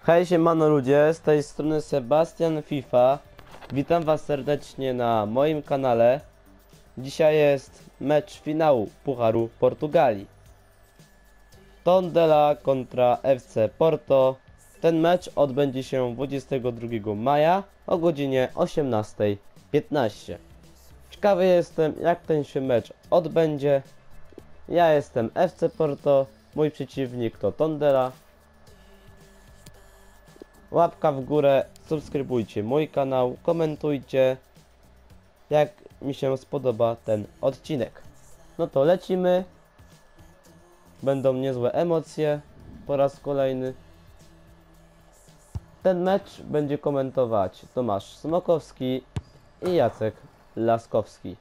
Hej, siemano ludzie, z tej strony Sebastian FIFA. Witam was serdecznie na moim kanale. Dzisiaj jest mecz finału Pucharu Portugalii. Tondela kontra FC Porto. Ten mecz odbędzie się 22 maja o godzinie 18:15. Ciekawy jestem, jak ten się mecz odbędzie. Ja jestem FC Porto, mój przeciwnik to Tondela. Łapka w górę, subskrybujcie mój kanał, komentujcie, jak mi się spodoba ten odcinek. No to lecimy. Będą niezłe emocje po raz kolejny. Ten mecz będzie komentować Tomasz Smokowski i Jacek Laskowski.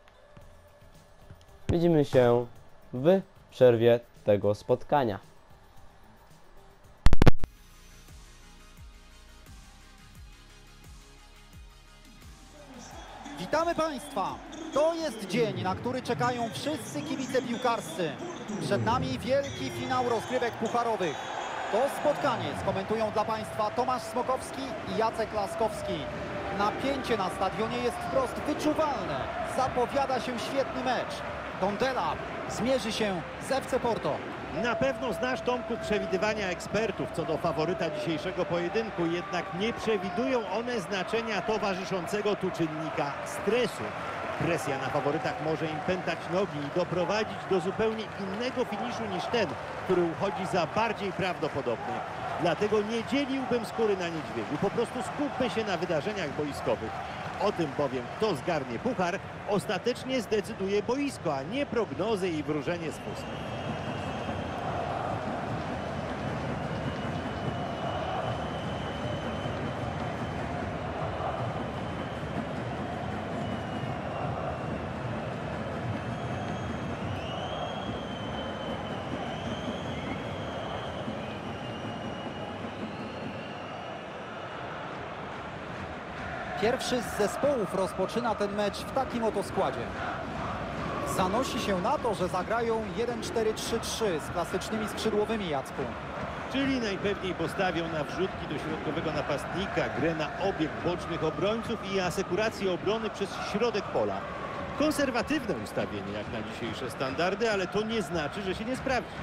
Widzimy się w przerwie tego spotkania. Witamy Państwa! To jest dzień, na który czekają wszyscy kibice piłkarscy. Przed nami wielki finał rozgrywek pucharowych. To spotkanie skomentują dla Państwa Tomasz Smokowski i Jacek Laskowski. Napięcie na stadionie jest wprost wyczuwalne. Zapowiada się świetny mecz. Tondela zmierzy się z FC Porto. Na pewno znasz, Tomku, przewidywania ekspertów co do faworyta dzisiejszego pojedynku, jednak nie przewidują one znaczenia towarzyszącego tu czynnika stresu. Presja na faworytach może im pętać nogi i doprowadzić do zupełnie innego finiszu niż ten, który uchodzi za bardziej prawdopodobny. Dlatego nie dzieliłbym skóry na niedźwiedziu, po prostu skupmy się na wydarzeniach boiskowych. O tym bowiem, kto zgarnie puchar, ostatecznie zdecyduje boisko, a nie prognozy i wróżenie z fusty. Pierwszy z zespołów rozpoczyna ten mecz w takim oto składzie. Zanosi się na to, że zagrają 1-4-3-3 z klasycznymi skrzydłowymi, Jacku. Czyli najpewniej postawią na wrzutki do środkowego napastnika, grę na obieg bocznych obrońców i asekurację obrony przez środek pola. Konserwatywne ustawienie jak na dzisiejsze standardy, ale to nie znaczy, że się nie sprawdzi.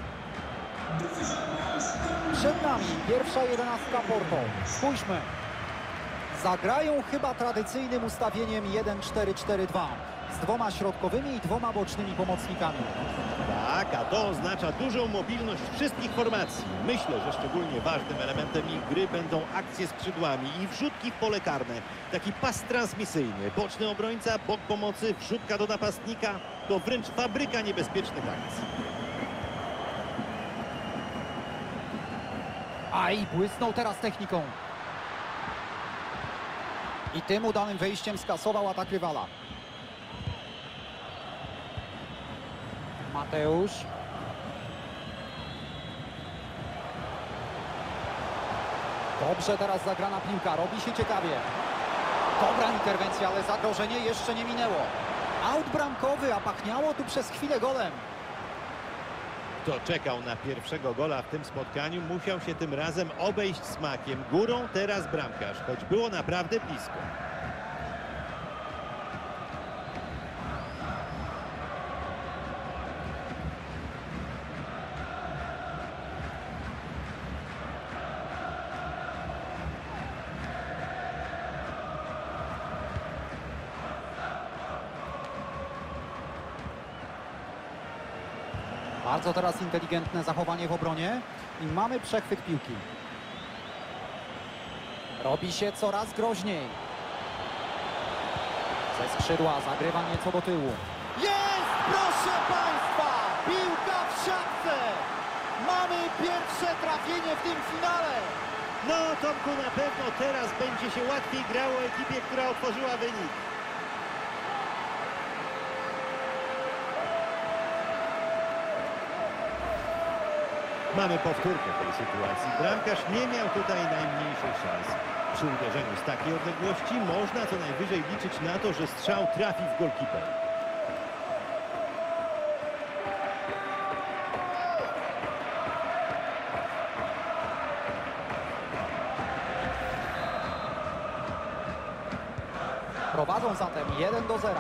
Przed nami pierwsza 11 Porto. Spójrzmy. Zagrają chyba tradycyjnym ustawieniem 1-4-4-2 z dwoma środkowymi i dwoma bocznymi pomocnikami. Tak, a to oznacza dużą mobilność wszystkich formacji. Myślę, że szczególnie ważnym elementem ich gry będą akcje skrzydłami i wrzutki w pole karne. Taki pas transmisyjny, boczny obrońca, bok pomocy, wrzutka do napastnika. To wręcz fabryka niebezpiecznych akcji. Aj, błysnął teraz techniką. I tym udanym wejściem skasował atak rywala. Mateusz. Dobrze teraz zagrana piłka, robi się ciekawie. Dobra interwencja, ale zagrożenie jeszcze nie minęło. Aut bramkowy, a pachniało tu przez chwilę golem. Kto czekał na pierwszego gola w tym spotkaniu, musiał się tym razem obejść smakiem. Górą teraz bramkarz, choć było naprawdę blisko. Bardzo teraz inteligentne zachowanie w obronie i mamy przechwyt piłki. Robi się coraz groźniej. Ze skrzydła zagrywa nieco do tyłu. Jest, proszę Państwa! Piłka w siatce! Mamy pierwsze trafienie w tym finale! No, Tomku, na pewno teraz będzie się łatwiej grało ekipie, która otworzyła wynik. Mamy powtórkę tej sytuacji. Bramkarz nie miał tutaj najmniejszych szans. Przy uderzeniu z takiej odległości można co najwyżej liczyć na to, że strzał trafi w golkipera. Prowadzą zatem 1-0.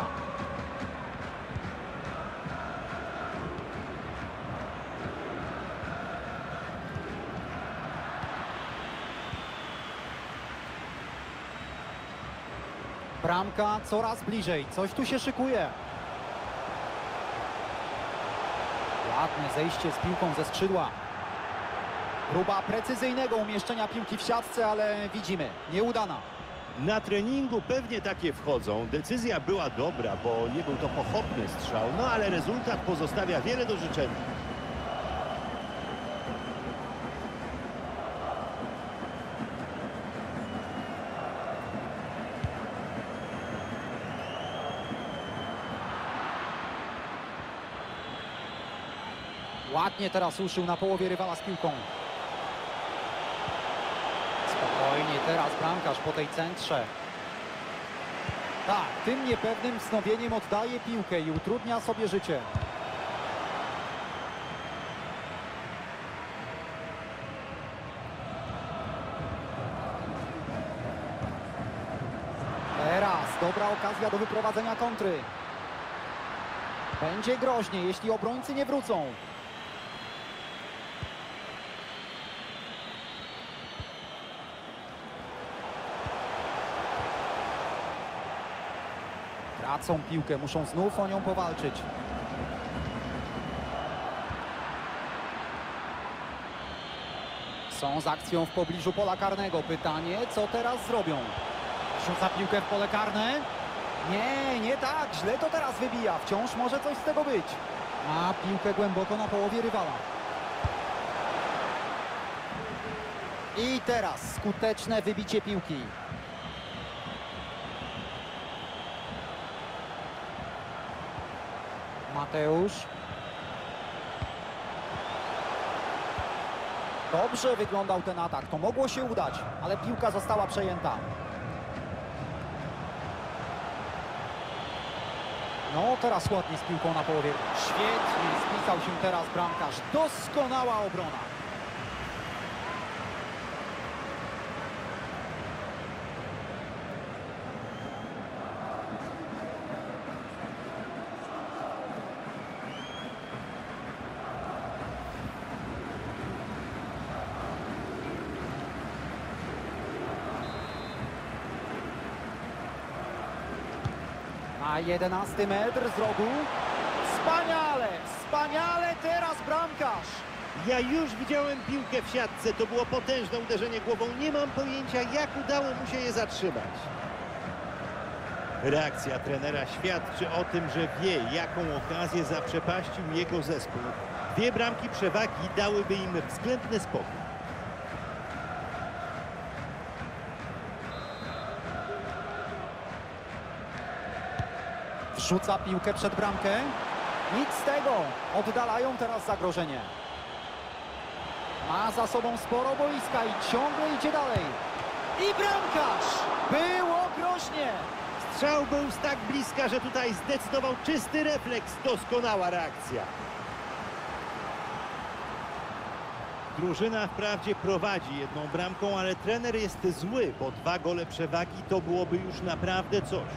Bramka coraz bliżej, coś tu się szykuje. Ładne zejście z piłką ze skrzydła. Próba precyzyjnego umieszczenia piłki w siatce, ale widzimy, nieudana. Na treningu pewnie takie wchodzą. Decyzja była dobra, bo nie był to pochopny strzał, no ale rezultat pozostawia wiele do życzenia. Ładnie teraz ruszył na połowie rywala z piłką. Spokojnie teraz bramkarz po tej centrze. Tak, tym niepewnym wznowieniem oddaje piłkę i utrudnia sobie życie. Teraz dobra okazja do wyprowadzenia kontry. Będzie groźnie, jeśli obrońcy nie wrócą. Tracą piłkę, muszą znów o nią powalczyć. Są z akcją w pobliżu pola karnego. Pytanie, co teraz zrobią? Rzuca piłkę w pole karne. Nie tak, źle to teraz wybija. Wciąż może coś z tego być. Ma piłkę głęboko na połowie rywala. I teraz skuteczne wybicie piłki. Mateusz. Dobrze wyglądał ten atak, to mogło się udać, ale piłka została przejęta. No teraz ładnie z piłką na połowie. Świetnie spisał się teraz bramkarz. Doskonała obrona. Na 11 metr z rogu. Wspaniale teraz bramkarz. Ja już widziałem piłkę w siatce, to było potężne uderzenie głową. Nie mam pojęcia, jak udało mu się je zatrzymać. Reakcja trenera świadczy o tym, że wie, jaką okazję zaprzepaścił jego zespół. 2 bramki przewagi dałyby im względny spokój. Rzuca piłkę przed bramkę. Nic z tego. Oddalają teraz zagrożenie. Ma za sobą sporo boiska i ciągle idzie dalej. I bramkarz! Było groźnie. Strzał był z tak bliska, że tutaj zdecydował czysty refleks. Doskonała reakcja. Drużyna wprawdzie prowadzi 1 bramką, ale trener jest zły, bo 2 gole przewagi to byłoby już naprawdę coś.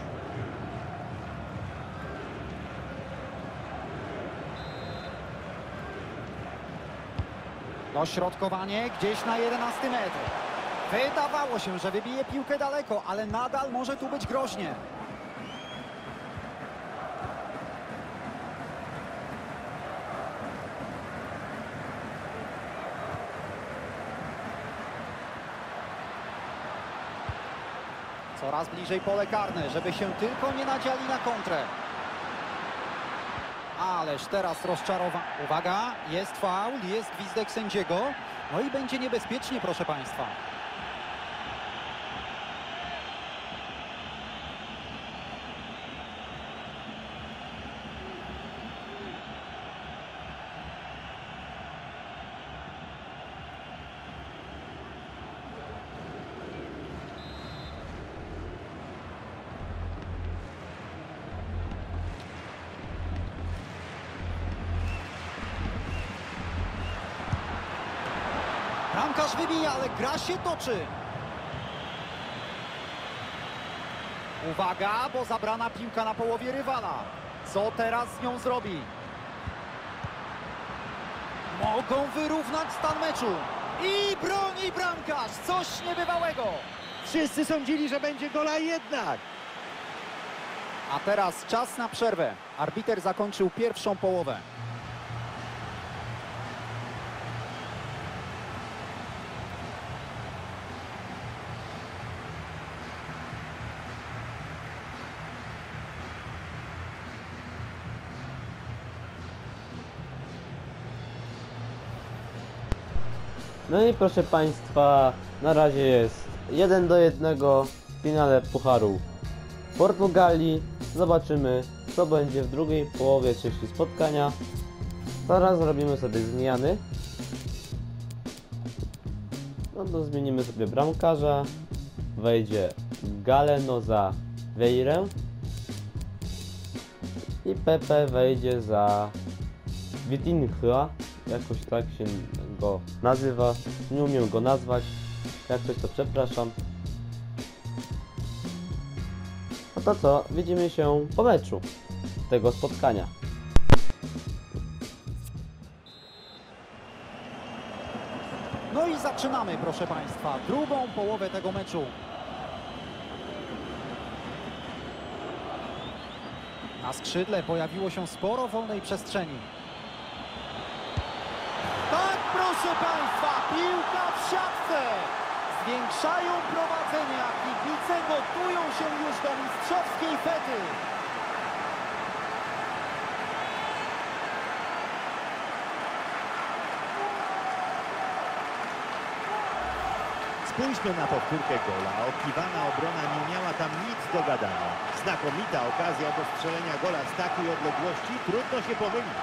Dośrodkowanie gdzieś na 11 metr. Wydawało się, że wybije piłkę daleko, ale nadal może tu być groźnie. Coraz bliżej pole karne, żeby się tylko nie nadziali na kontrę. Ależ teraz rozczarowanie. Uwaga, jest faul, jest gwizdek sędziego. No i będzie niebezpiecznie, proszę Państwa. Bramkarz wybija, ale gra się toczy. Uwaga, bo zabrana piłka na połowie rywala. Co teraz z nią zrobi? Mogą wyrównać stan meczu. I broni bramkarz. Coś niebywałego. Wszyscy sądzili, że będzie gola, jednak. A teraz czas na przerwę. Arbiter zakończył pierwszą połowę. No i proszę Państwa, na razie jest 1-1 w finale Pucharu Portugalii. Zobaczymy, co będzie w drugiej połowie trzeciej spotkania. Teraz zrobimy sobie zmiany. No to zmienimy sobie bramkarza. Wejdzie Galeno za Veirę. I Pepe wejdzie za Vitinha. Jakoś tak się go nazywa. Nie umiem go nazwać. Jak coś, to przepraszam. No to co? Widzimy się po meczu tego spotkania. No i zaczynamy, proszę Państwa, drugą połowę tego meczu. Na skrzydle pojawiło się sporo wolnej przestrzeni. Tak, proszę Państwa, piłka w siatce. Zwiększają prowadzenia, kibice gotują się już do mistrzowskiej fety. Spójrzmy na powtórkę gola. Oczekiwana obrona nie miała tam nic do gadania. Znakomita okazja do strzelenia gola z takiej odległości. Trudno się pomylić.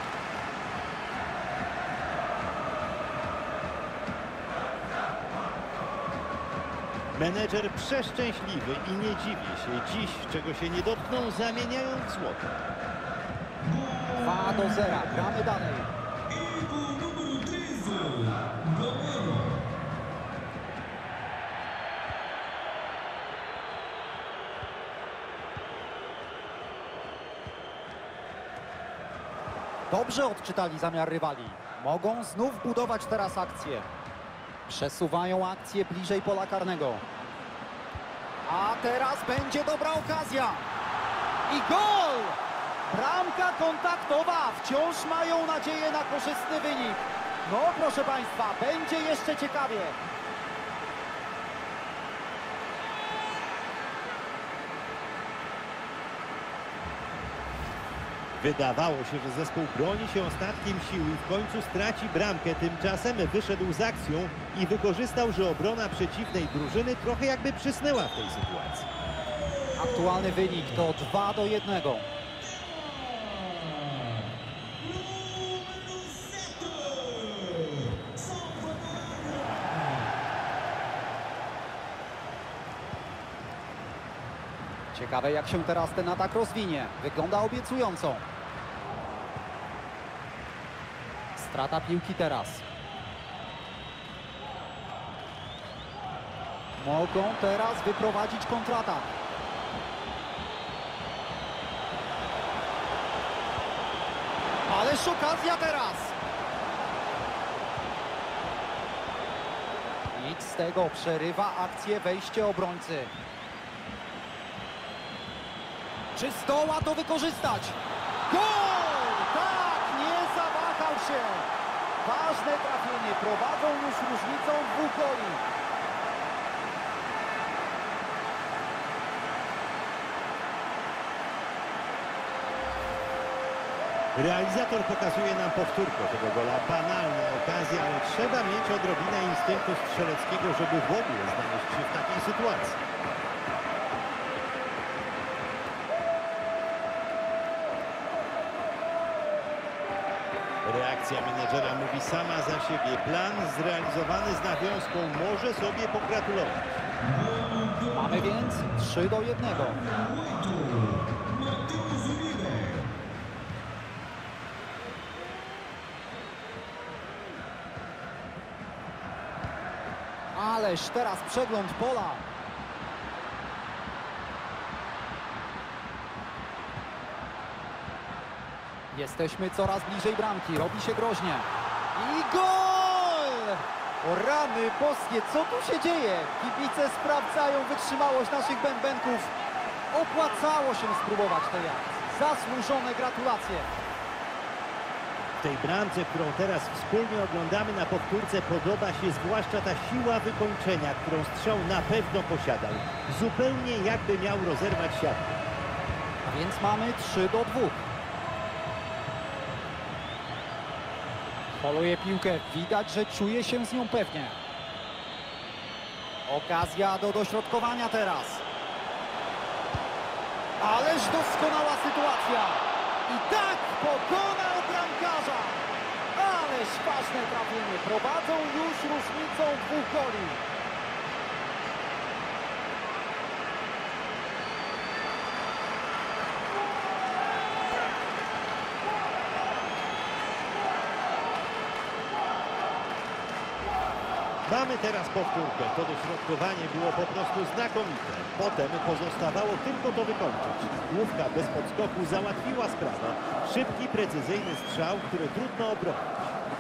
Menedżer przeszczęśliwy i nie dziwi się. Dziś, czego się nie dotkną, zamieniają w złoto. 2-0, gramy dalej. Dobrze odczytali zamiar rywali. Mogą znów budować teraz akcję. Przesuwają akcję bliżej pola karnego. A teraz będzie dobra okazja. I gol! Bramka kontaktowa. Wciąż mają nadzieję na korzystny wynik. No proszę Państwa, będzie jeszcze ciekawie. Wydawało się, że zespół broni się ostatkiem sił i w końcu straci bramkę. Tymczasem wyszedł z akcją i wykorzystał, że obrona przeciwnej drużyny trochę jakby przysnęła w tej sytuacji. Aktualny wynik to 2-1. Ciekawe, jak się teraz ten atak rozwinie. Wygląda obiecująco. Strata piłki teraz. Mogą teraz wyprowadzić kontratak. Ależ okazja teraz. Nic z tego, przerywa akcję wejście obrońcy. Czy zdoła to wykorzystać? Gol! Tak, nie zawahał się. Ważne trafienie, prowadzą już różnicą 2 goli. Realizator pokazuje nam powtórkę tego gola. Banalna okazja, ale trzeba mieć odrobinę instynktu strzeleckiego, żeby w ogóle znaleźć się w takiej sytuacji. Reakcja menedżera mówi sama za siebie. Plan zrealizowany z nawiązką, może sobie pogratulować. Mamy więc 3-1. Ależ teraz przegląd pola. Jesteśmy coraz bliżej bramki, robi się groźnie. I gol! O rany boskie, co tu się dzieje? Kibice sprawdzają wytrzymałość naszych bębenków. Opłacało się spróbować tej akcji. Zasłużone gratulacje. W tej bramce, którą teraz wspólnie oglądamy na powtórce, podoba się zwłaszcza ta siła wykończenia, którą strzał na pewno posiadał. Zupełnie jakby miał rozerwać siatkę. A więc mamy 3-2. Poluje piłkę, widać, że czuje się z nią pewnie. Okazja do dośrodkowania teraz. Ależ doskonała sytuacja. I tak pokonał bramkarza. Ależ ważne trafienie. Prowadzą już różnicą 2 goli. Mamy teraz powtórkę. To dośrodkowanie było po prostu znakomite. Potem pozostawało tylko to wykończyć. Główka bez podskoku załatwiła sprawę. Szybki, precyzyjny strzał, który trudno obronić.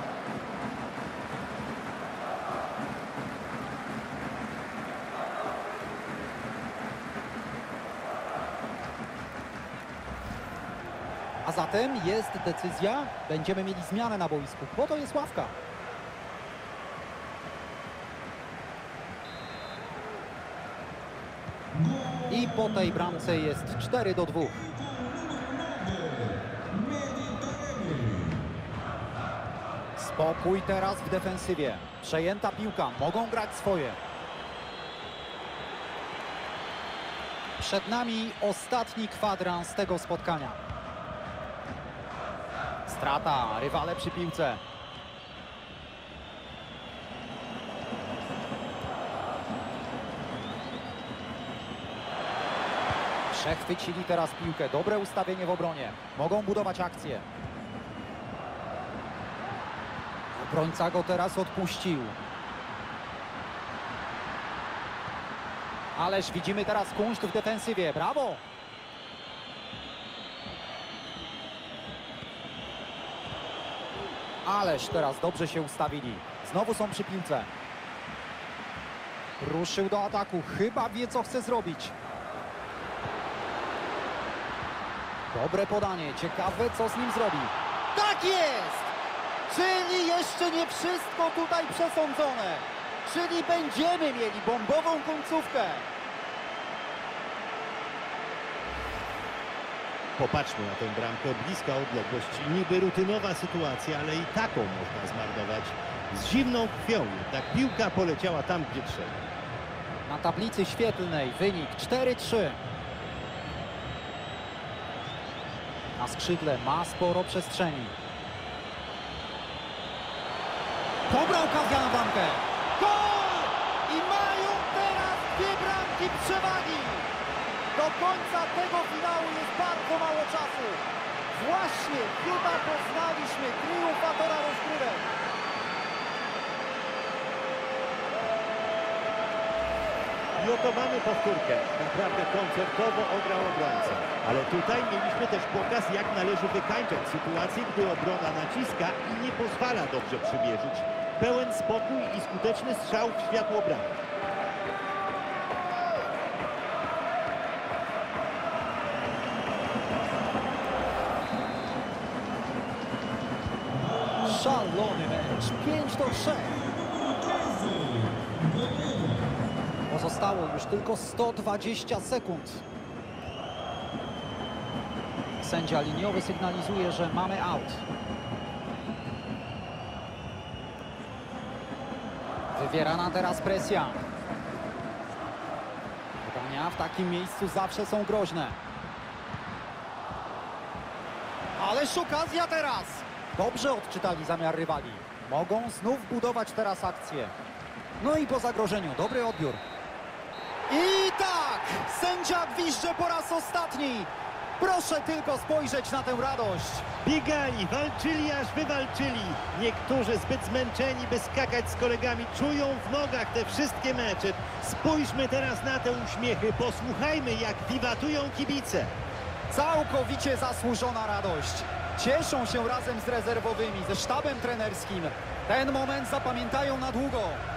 A zatem jest decyzja. Będziemy mieli zmianę na boisku. Po to jest ławka. I po tej bramce jest 4-2. Spokój teraz w defensywie. Przejęta piłka, mogą grać swoje. Przed nami ostatni kwadrans tego spotkania. Strata, rywale przy piłce. Przechwycili teraz piłkę. Dobre ustawienie w obronie. Mogą budować akcję. Obrońca go teraz odpuścił. Ależ widzimy teraz kunszt w defensywie. Brawo! Ależ teraz dobrze się ustawili. Znowu są przy piłce. Ruszył do ataku. Chyba wie, co chce zrobić. Dobre podanie. Ciekawe, co z nim zrobi. Tak jest! Czyli jeszcze nie wszystko tutaj przesądzone. Czyli będziemy mieli bombową końcówkę. Popatrzmy na tę bramkę, bliska odległość, niby rutynowa sytuacja, ale i taką można zmarnować. Z zimną krwią, jednak piłka poleciała tam, gdzie trzeba. Na tablicy świetlnej wynik 4-3. Na skrzydle ma sporo przestrzeni. Dobra okazja na bramkę. Gol! I mają teraz 2 bramki przewagi. Do końca tego finału jest bardzo mało czasu. Właśnie chyba poznaliśmy triumfatora rozgrywek. I oto mamy powtórkę. Naprawdę koncertowo ograł obrońcę. Ale tutaj mieliśmy też pokaz, jak należy wykańczać sytuację, gdy obrona naciska i nie pozwala dobrze przymierzyć. Pełen spokój i skuteczny strzał w światło bramki. Szalony mecz. 5-3. Pozostało już tylko 120 sekund. Sędzia liniowy sygnalizuje, że mamy out. Wywierana teraz presja. Podania w takim miejscu zawsze są groźne. Ależ okazja teraz! Dobrze odczytali zamiar rywali. Mogą znów budować teraz akcję. No i po zagrożeniu dobry odbiór. I tak! Sędzia gwizdże po raz ostatni. Proszę tylko spojrzeć na tę radość. Biegali, walczyli, aż wywalczyli. Niektórzy zbyt zmęczeni, by skakać z kolegami, czują w nogach te wszystkie mecze. Spójrzmy teraz na te uśmiechy, posłuchajmy, jak wiwatują kibice. Całkowicie zasłużona radość. Cieszą się razem z rezerwowymi, ze sztabem trenerskim. Ten moment zapamiętają na długo.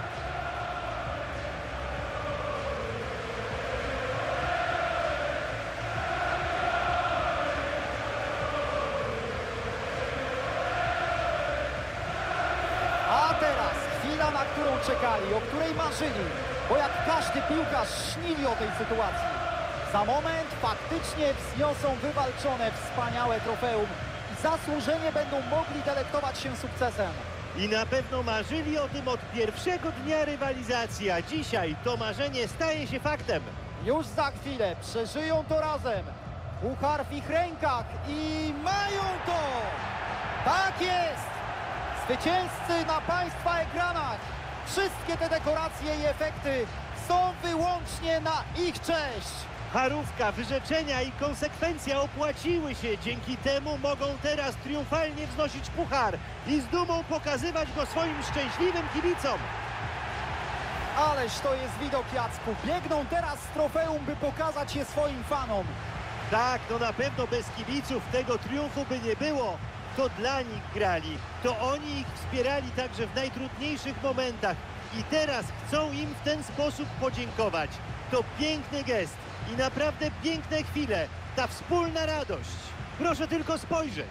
A teraz chwila, na którą czekali, o której marzyli, bo jak każdy piłkarz śnili o tej sytuacji. Za moment faktycznie wzniosą wywalczone wspaniałe trofeum i zasłużenie będą mogli delektować się sukcesem. I na pewno marzyli o tym od pierwszego dnia rywalizacji, a dzisiaj to marzenie staje się faktem. Już za chwilę przeżyją to razem. Puchar w ich rękach i mają to! Tak jest! Zwycięzcy na Państwa ekranach. Wszystkie te dekoracje i efekty są wyłącznie na ich cześć. Charówka, wyrzeczenia i konsekwencja opłaciły się. Dzięki temu mogą teraz triumfalnie wznosić puchar i z dumą pokazywać go swoim szczęśliwym kibicom. Ależ to jest widok, Jacku. Biegną teraz z trofeum, by pokazać je swoim fanom. Tak, no na pewno bez kibiców tego triumfu by nie było. To dla nich grali, to oni ich wspierali także w najtrudniejszych momentach i teraz chcą im w ten sposób podziękować. To piękny gest i naprawdę piękne chwile, ta wspólna radość. Proszę tylko spojrzeć.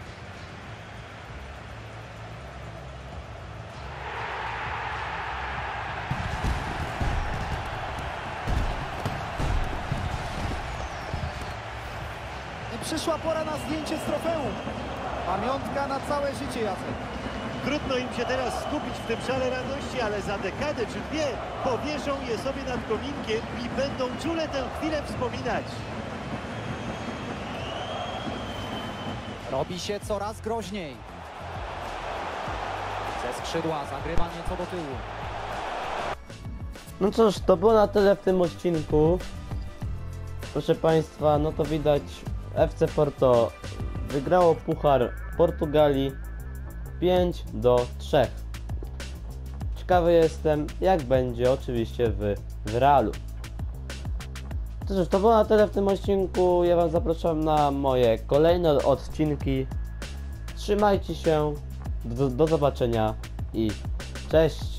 I przyszła pora na zdjęcie z trofeum. Pamiątka na całe życie, Jacek. Trudno im się teraz skupić w tym szale radości, ale za dekadę czy dwie powieszą je sobie nad kominkiem i będą czule tę chwilę wspominać. Robi się coraz groźniej. Ze skrzydła zagrywa nieco do tyłu. No cóż, to było na tyle w tym odcinku. Proszę Państwa, no to widać, FC Porto wygrało puchar Portugalii 5-3. Ciekawy jestem, jak będzie oczywiście w Realu. Cóż, to było na tyle w tym odcinku. Ja Wam zapraszam na moje kolejne odcinki. Trzymajcie się, do zobaczenia i cześć!